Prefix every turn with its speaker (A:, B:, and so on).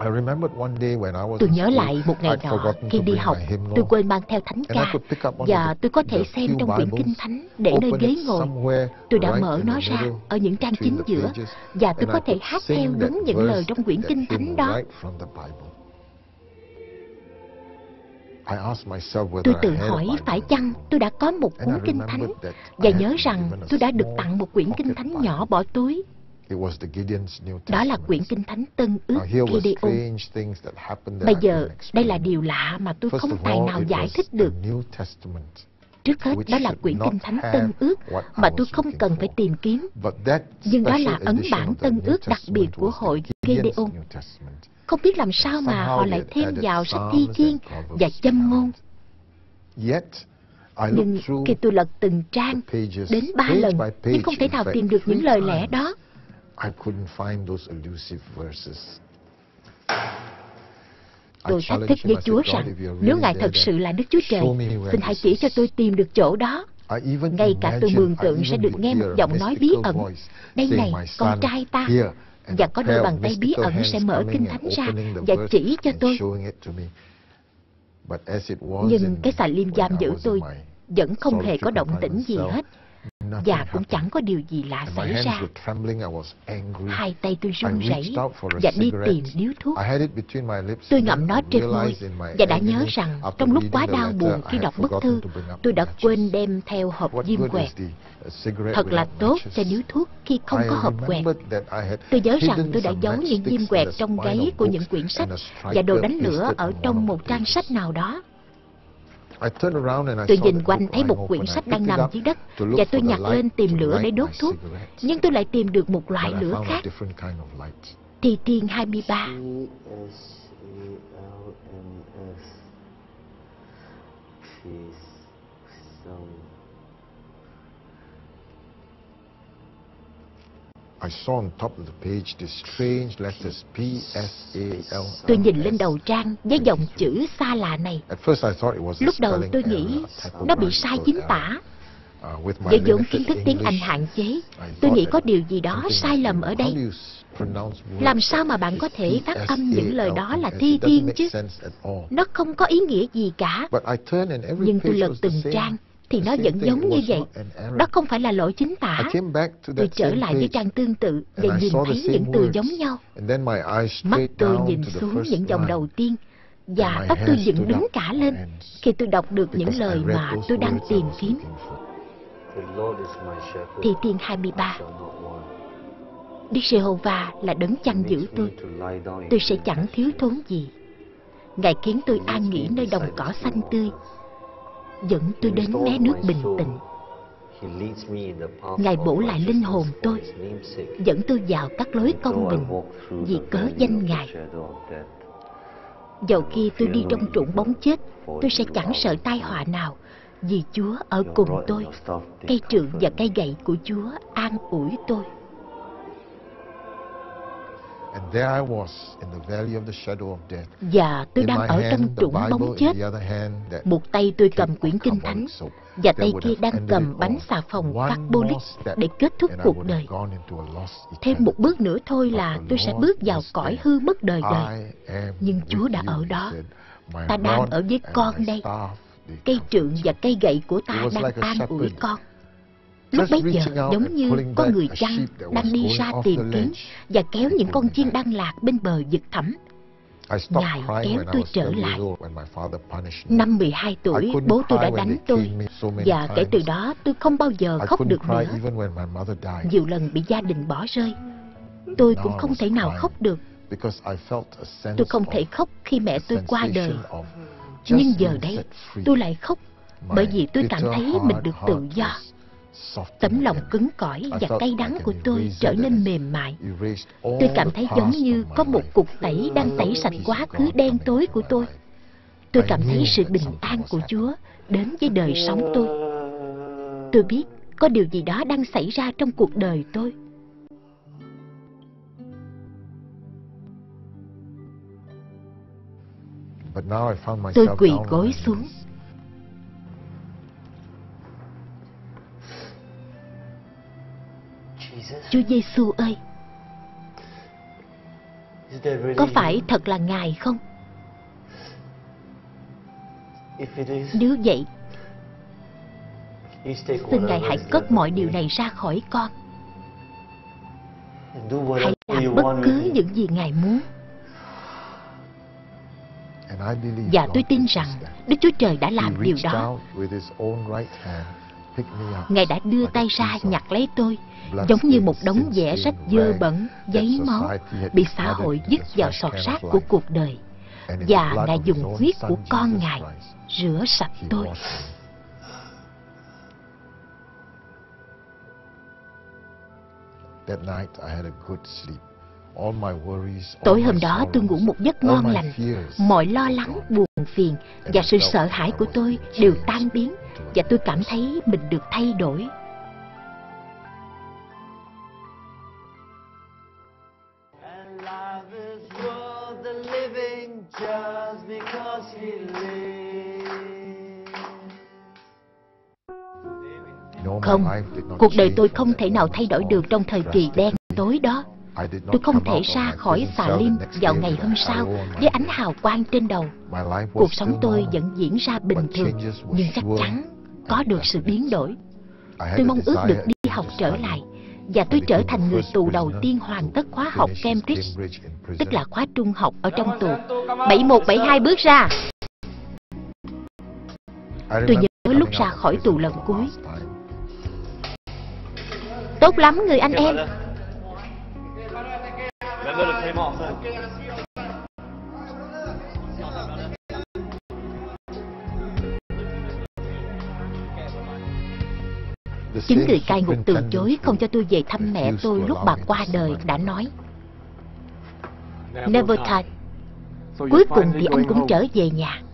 A: Tôi nhớ lại một ngày nọ khi đi học, tôi quên mang theo thánh ca và tôi có thể xem trong quyển Kinh Thánh để nơi ghế ngồi. Tôi đã mở nó ra ở những trang chính giữa và tôi có thể hát theo đúng những lời trong quyển Kinh Thánh đó. Tôi tự hỏi phải chăng tôi đã có một cuốn Kinh Thánh và nhớ rằng tôi đã được tặng một quyển Kinh Thánh nhỏ bỏ túi. Đó là quyển Kinh Thánh Tân Ước Gideon. Bây giờ, đây là điều lạ mà tôi không tài nào giải thích được. Trước hết, đó là quyển Kinh Thánh Tân Ước mà tôi không cần phải tìm kiếm. Nhưng đó là ấn bản Tân Ước đặc biệt của hội Gideon. Không biết làm sao mà họ lại thêm vào sách Thi Thiên và Châm Ngôn. Nhưng khi tôi lật từng trang đến 3 lần, nhưng không thể nào tìm được những lời lẽ đó. Tôi thách thức với Chúa rằng, nếu Ngài thật sự là Đức Chúa Trời, xin hãy chỉ cho tôi tìm được chỗ đó. Ngay cả tôi mường tượng sẽ được nghe một giọng nói bí ẩn: đây này, con trai ta. Và có đôi bàn tay bí ẩn sẽ mở Kinh Thánh ra và chỉ cho tôi. Nhưng cái xà lim giam giữ tôi vẫn không hề có động tĩnh gì hết. Và cũng chẳng có điều gì lạ xảy ra. Hai tay tôi run rẩy và đi tìm điếu thuốc. Tôi ngậm nó trên môi và đã nhớ rằng trong lúc quá đau buồn khi đọc bức thư, tôi đã quên đem theo hộp diêm quẹt. Thật là tốt cho điếu thuốc khi không có hộp quẹt. Tôi nhớ rằng tôi đã giấu những diêm quẹt trong gáy của những quyển sách và đồ đánh lửa ở trong một trang sách nào đó. Tôi nhìn quanh thấy một quyển sách đang nằm dưới đất và tôi nhặt lên tìm lửa để đốt thuốc. Nhưng tôi lại tìm được một loại lửa khác. Thi Thiên 23. Tôi nhìn lên đầu trang với dòng chữ xa lạ này. Lúc đầu tôi nghĩ nó bị sai chính tả. Với vốn kiến thức tiếng Anh hạn chế, tôi nghĩ có điều gì đó sai lầm ở đây. Làm sao mà bạn có thể phát âm những lời đó là Thi Thiên chứ? Nó không có ý nghĩa gì cả. Nhưng tôi lật từng trang thì nó vẫn giống như vậy. Đó không phải là lỗi chính tả. Tôi trở lại với trang tương tự và nhìn thấy những từ giống nhau. Mắt tôi nhìn xuống những dòng đầu tiên và tóc tôi dựng đứng cả lên khi tôi đọc được những lời mà tôi đang tìm kiếm. Thi Thiên 23. Đức Giê-hô-va là đấng chăn giữ tôi sẽ chẳng thiếu thốn gì. Ngài khiến tôi an nghỉ nơi đồng cỏ xanh tươi, dẫn tôi đến mé nước bình tĩnh. Ngài bổ lại linh hồn tôi, dẫn tôi vào các lối công bình vì cớ danh Ngài. Dầu khi tôi đi trong trũng bóng chết, tôi sẽ chẳng sợ tai họa nào, vì Chúa ở cùng tôi. Cây trượng và cây gậy của Chúa an ủi tôi. Và tôi đang ở trong trũng bóng chết. Một tay tôi cầm quyển Kinh Thánh và tay kia đang cầm bánh xà phòng carbolic để kết thúc cuộc đời. Thêm một bước nữa thôi là tôi sẽ bước vào cõi hư mất đời đời. Nhưng Chúa đã ở đó. Ta đang ở với con đây. Cây trượng và cây gậy của ta đang an ủi con. Lúc bấy giờ giống như có người chăn đang đi ra tìm kiếm và kéo những con chiên đang lạc bên bờ vực thẳm. Ngài kéo tôi trở lại. Năm 12 tuổi, bố tôi đã đánh tôi. Và kể từ đó tôi không bao giờ khóc được nữa. Nhiều lần bị gia đình bỏ rơi, tôi cũng không thể nào khóc được. Tôi không thể khóc khi mẹ tôi qua đời. Nhưng giờ đây tôi lại khóc bởi vì tôi cảm thấy mình được tự do. Tấm lòng cứng cỏi và cay đắng của tôi trở nên mềm mại. Tôi cảm thấy giống như có một cục tẩy đang tẩy sạch quá khứ đen tối của tôi. Tôi cảm thấy sự bình an của Chúa đến với đời sống tôi. Tôi biết có điều gì đó đang xảy ra trong cuộc đời tôi. Tôi quỳ gối xuống. Chúa Giêsu ơi, Có phải thật là Ngài không? Nếu vậy, xin Ngài hãy cất mọi điều này ra khỏi con. Hãy làm bất cứ những gì Ngài muốn. Và tôi tin rằng Đức Chúa Trời đã làm điều đó. Ngài đã đưa tay ra nhặt lấy tôi, giống như một đống vẽ rách dơ bẩn, giấy máu, bị xã hội dứt vào sọt rác của cuộc đời. Và Ngài dùng huyết của con Ngài rửa sạch tôi. Tối hôm đó tôi ngủ một giấc ngon lành. Mọi lo lắng, buồn phiền và sự sợ hãi của tôi đều tan biến, và tôi cảm thấy mình được thay đổi. Không, cuộc đời tôi không thể nào thay đổi được trong thời kỳ đen tối đó. Tôi không thể ra khỏi xà lim vào ngày hôm sau với ánh hào quang trên đầu. Cuộc sống tôi vẫn diễn ra bình thường, nhưng chắc chắn có được sự biến đổi. Tôi mong ước được đi học trở lại, và tôi trở thành người tù đầu tiên hoàn tất khóa học Cambridge, tức là khóa trung học ở trong tù. 7172 bước ra. Tôi nhớ lúc ra khỏi tù lần cuối. Tốt lắm người anh em. Chính người cai ngục từ chối không cho tôi về thăm mẹ tôi lúc bà qua đời đã nói: Nevertide, cuối cùng thì anh cũng trở về nhà.